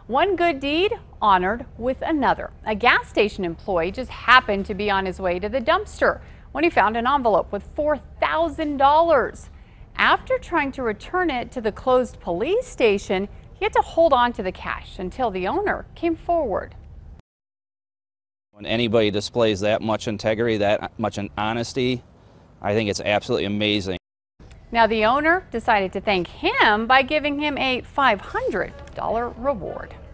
One good deed honored with another. A gas station employee just happened to be on his way to the dumpster when he found an envelope with $4,000. After trying to return it to the closed police station, he had to hold on to the cash until the owner came forward. When anybody displays that much integrity, that much honesty, I think it's absolutely amazing. Now the owner decided to thank him by giving him a $500 reward.